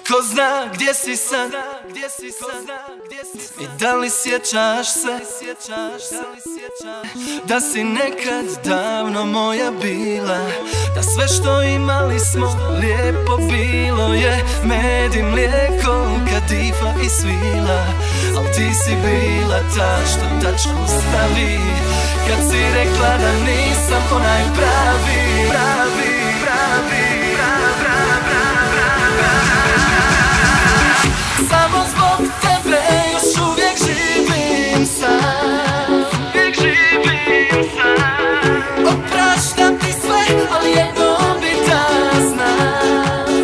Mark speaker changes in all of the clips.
Speaker 1: Ko zna gdje si sad i da li sjećaš se da si nekad davno moja bila, da sve što imali smo lijepo bilo je med i mlijeko, kadifa i svila. Al ti si bila ta što tačku stavi kad si rekla da nisam onaj pravi, pravi, pravi. Samo zbog tebe još uvijek živim sam, opraštam ti sve, ali jedno bi da znam.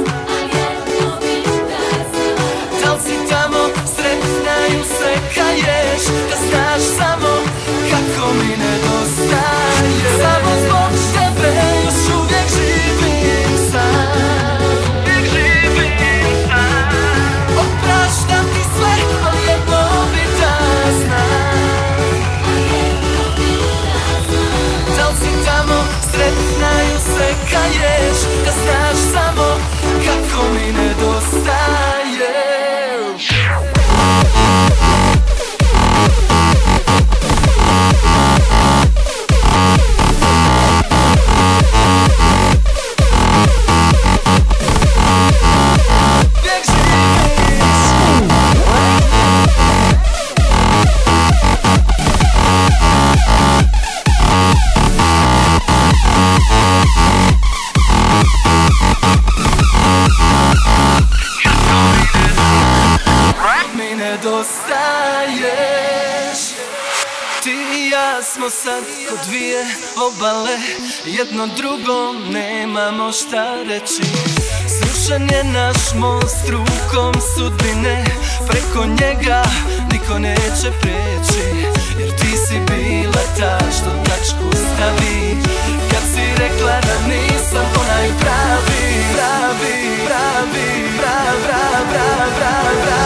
Speaker 1: Da li si tamo sretna i usekaješ, da znaš samo kako mi nedostaješ. Samo zbog tebe još uvijek živim sam, opraštam ti sve, ali jedno bi da znam. Da li si tamo sretna i usekaješ, da znaš samo kako mi nedostaješ. Ti i ja smo sad ko dvije obale, jedno drugom nemamo šta reći. Srušen je naš most rukom sudbine, preko njega niko neće preći. Jer ti si bila ta što tačku stavi kad si rekla da nisam onaj pravi, pravi, pravi, pravi, pravi, pravi, pravi.